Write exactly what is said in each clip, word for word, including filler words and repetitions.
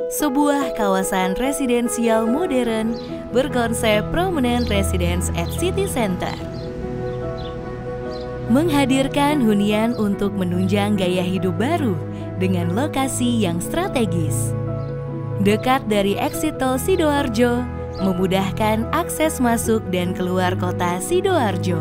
sebuah kawasan residensial modern berkonsep prominent residence at city center. Menghadirkan hunian untuk menunjang gaya hidup baru dengan lokasi yang strategis. Dekat dari exit tol Sidoarjo, memudahkan akses masuk dan keluar kota Sidoarjo.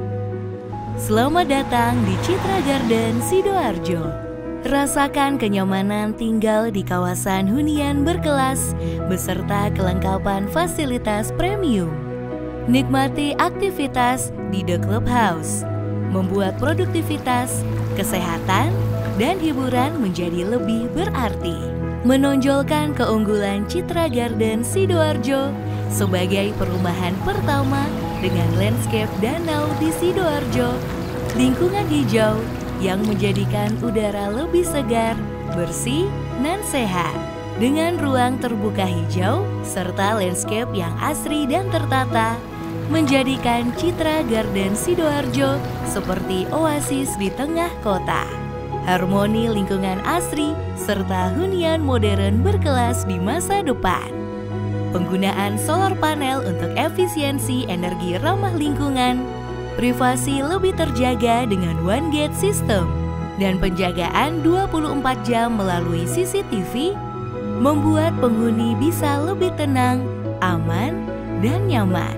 Selamat datang di Citra Garden Sidoarjo. Rasakan kenyamanan tinggal di kawasan hunian berkelas beserta kelengkapan fasilitas premium. Nikmati aktivitas di The Clubhouse, membuat produktivitas, kesehatan, dan hiburan menjadi lebih berarti. Menonjolkan keunggulan Citra Garden Sidoarjo sebagai perumahan pertama dengan landscape danau di Sidoarjo, lingkungan hijau yang menjadikan udara lebih segar, bersih, dan sehat. Dengan ruang terbuka hijau serta landscape yang asri dan tertata, menjadikan Citra Garden Sidoarjo seperti oasis di tengah kota. Harmoni lingkungan asri serta hunian modern berkelas di masa depan. Penggunaan solar panel untuk efisiensi energi ramah lingkungan, privasi lebih terjaga dengan One Gate System, dan penjagaan dua puluh empat jam melalui C C T V, membuat penghuni bisa lebih tenang, aman, dan nyaman.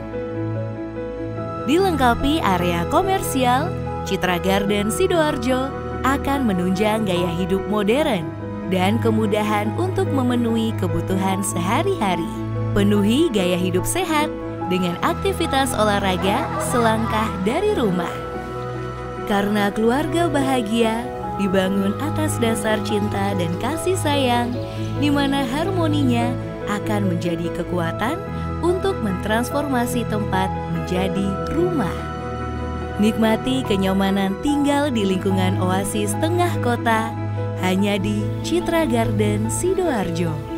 Dilengkapi area komersial, Citra Garden Sidoarjo akan menunjang gaya hidup modern dan kemudahan untuk memenuhi kebutuhan sehari-hari. Penuhi gaya hidup sehat dengan aktivitas olahraga selangkah dari rumah. Karena keluarga bahagia dibangun atas dasar cinta dan kasih sayang, di mana harmoninya akan menjadi kekuatan untuk mentransformasi tempat menjadi rumah. Nikmati kenyamanan tinggal di lingkungan oasis tengah kota hanya di Citra Garden Sidoarjo.